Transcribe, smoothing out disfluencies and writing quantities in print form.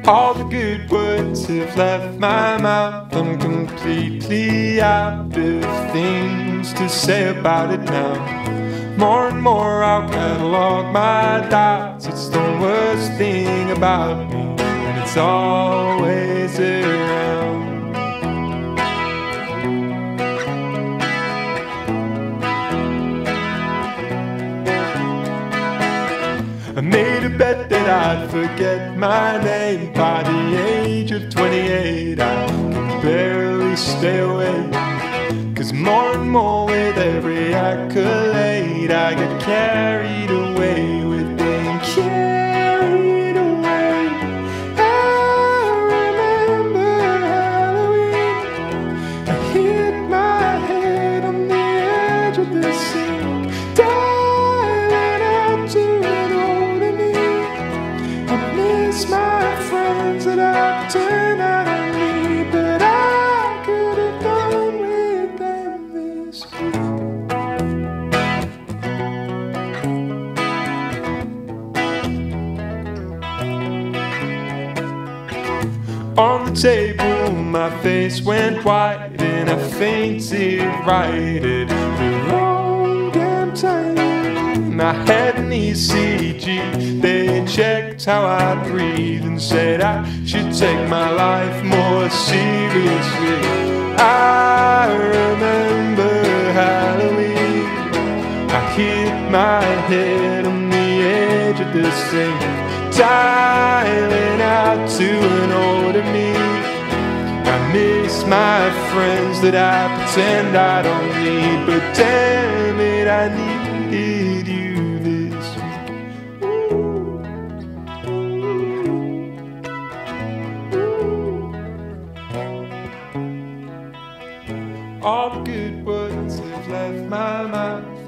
All the good words have left my mouth. I'm completely out of things to say about it now. More and more I'll catalog my doubts. It's the worst thing about me, and it's always around. I made a bet that I'd forget my name. By the age of 28 I can barely stay awake, 'cause more and more with every accolade I get carried away with being carried away. I remember Halloween. I hit my head on the edge of the sink, diving out to an older me. I miss my friends that I turned out on me, but I could have done with them this week. On the table my face went white and I fainted right at the wrong damn time. I had an ECG, they checked how I breathe and said I should take my life more seriously. I remember Halloween. I hit my head on the edge of the sink, dialing out to an older me. I miss my friends that I pretend I don't need, but damn it, I needed you this week. All the good words have left my mouth.